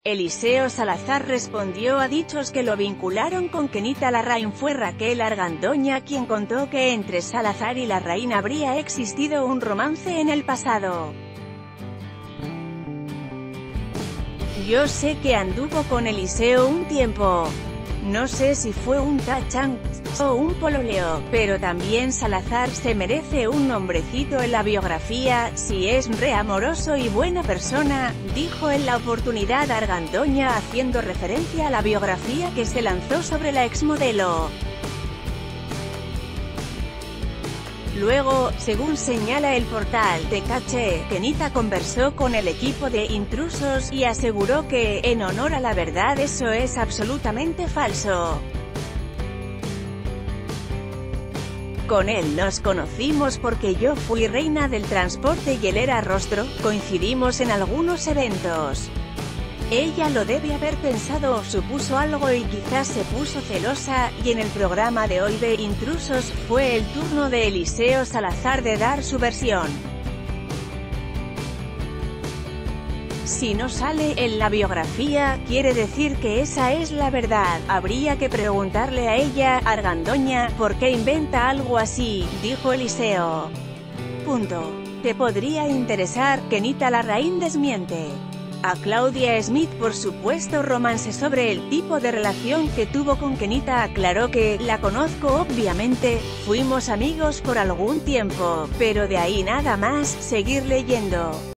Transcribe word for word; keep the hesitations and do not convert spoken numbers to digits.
Eliseo Salazar respondió a dichos que lo vincularon con Kenita Larraín. Fue Raquel Argandoña quien contó que entre Salazar y Larraín habría existido un romance en el pasado. Yo sé que anduvo con Eliseo un tiempo. No sé si fue un tachán o un pololeo, pero también Salazar se merece un nombrecito en la biografía, si es re amoroso y buena persona, dijo en la oportunidad Argandoña haciendo referencia a la biografía que se lanzó sobre la exmodelo. Luego, según señala el portal Te Caché, Kenita conversó con el equipo de Intrusos, y aseguró que, en honor a la verdad, eso es absolutamente falso. Con él nos conocimos porque yo fui reina del transporte y él era rostro, coincidimos en algunos eventos. Ella lo debe haber pensado o supuso algo y quizás se puso celosa, y en el programa de hoy de Intrusos, fue el turno de Eliseo Salazar de dar su versión. Si no sale en la biografía, quiere decir que esa es la verdad. Habría que preguntarle a ella, Argandoña, por qué inventa algo así, dijo Eliseo. Punto. Te podría interesar, Kenita Larraín desmiente a Claudia Smith por supuesto romance. Sobre el tipo de relación que tuvo con Kenita aclaró que, la conozco obviamente, fuimos amigos por algún tiempo, pero de ahí nada más. Seguir leyendo.